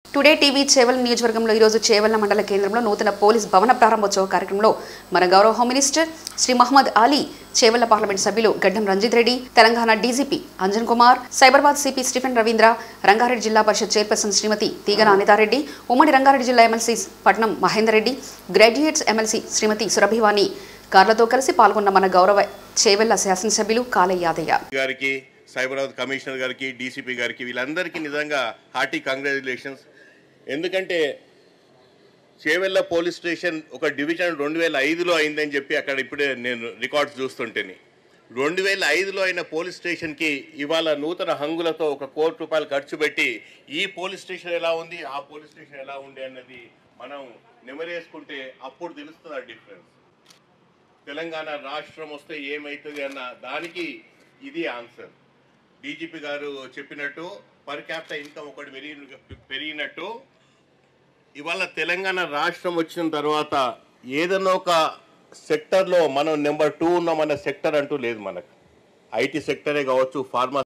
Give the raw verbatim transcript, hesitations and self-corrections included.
Today TV Chevella నియోజకవర్గంలో ఈ రోజు చేవల్ల మండల కేంద్రంలో నూతన పోలీస్ భవన ప్రారంభోత్సవ కార్యక్రమంలో మన గౌరవ home minister Shri Mohammed Ali, Chevella parliament సభ్యులు గడ్డం రంజిత్ రెడ్డి, తెలంగాణ డీజీపీ అంజన్ కుమార్, సైబరాబాద్ సిపి స్టీఫెన్ రవీంద్ర, రంగారెడ్డి జిల్లా పరిషత్ చైర్పర్సన్ శ్రీమతి తీగన అనితారెడ్డి, ఉమ్మడి రంగారెడ్డి జిల్లా MLC Patnam Mahender Reddy, graduates MLC Srimathi Surabhi Vani కార్లతో కలిసి పాల్గొన్న మన గౌరవ చేవల్ల శాసనసభ్యులు కాలయ్య యాదయ్య గారికి, సైబరాబాద్ కమిషనర్ గారికి, డీసీపీ గారికి వీళ్ళందరికీ నిజంగా హార్టీ కంగ్రాచులేషన్స్. ఎందుకంటే చేవెళ్ళ పోలీస్ స్టేషన్ ఒక డివిజన్ రెండు వేల ఐదులో అయిందని చెప్పి అక్కడ ఇప్పుడే నేను రికార్డ్స్ చూస్తుంటేని రెండు వేల ఐదులో అయిన పోలీస్ స్టేషన్కి ఇవాళ నూతన హంగులతో ఒక కోటి రూపాయలు ఖర్చు పెట్టి ఈ పోలీస్ స్టేషన్ ఎలా ఉంది, ఆ పోలీస్ స్టేషన్ ఎలా ఉంది అన్నది మనం నెమరేసుకుంటే అప్పుడు తెలుస్తుంది ఆ డిఫరెన్స్. తెలంగాణ రాష్ట్రం వస్తే ఏమవుతుంది అన్న దానికి ఇది ఆన్సర్. డీజీపీ గారు చెప్పినట్టు పర్ క్యాపిటల్ ఇన్కమ్ ఒకటి పెరిగి పెరిగినట్టు ఇవాళ తెలంగాణ రాష్ట్రం వచ్చిన తర్వాత ఏదైనా ఒక సెక్టర్లో మనం నెంబర్ టూ ఉన్నామన్న సెక్టర్ అంటూ లేదు. మనకు ఐటీ సెక్టరే కావచ్చు, ఫార్మా